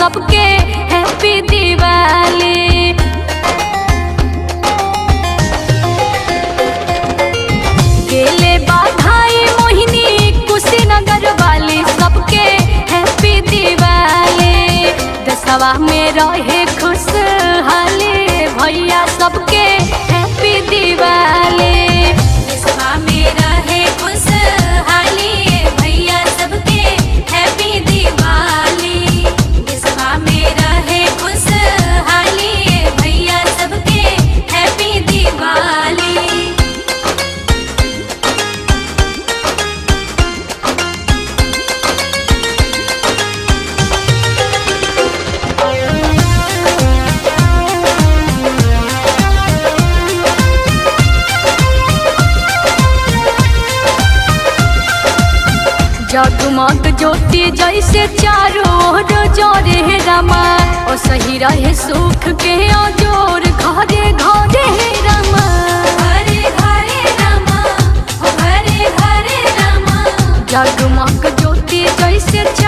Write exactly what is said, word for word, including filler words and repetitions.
सबके हैप्पी दिवाली। गेले बधाई मोहिनी कुशीनगर वाली सबके हैप्पी दिवाली। दसवा में रहे खुशहाली भैया सबके हैप्पी दिवाली। दसवा में रहे खुशहाली भैया सबके हैप्पी दिवाली। दसवा में रहे खुशहाली भैया सबके हैप्पी दिवाली। जगमग ज्योति जैसे चारों ओर जोरे रमा, ओ सही रहे सुख के जोर घरे घरे रमा। घरे घरे रमा, ओ घरे घरे रमा। जगमग ज्योति जैसे